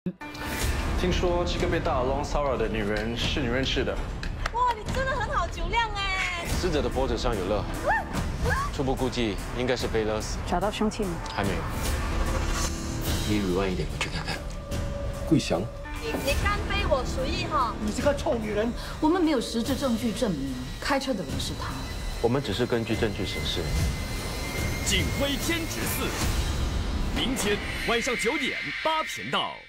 听说这个被大耳窿骚扰的女人是你认识的。 哇，你真的很好酒量哎！ 死者的脖子上有勒，初步估计应该是被勒死。 找到凶器吗？ 还没有。离Rui-en一点，我去看看。 桂祥， 你干杯我随意哈！ 你这个臭女人！ 我们没有实质证据证明开车的人是他。 我们只是根据证据行事。 警徽天职4，明天晚上9点8频道。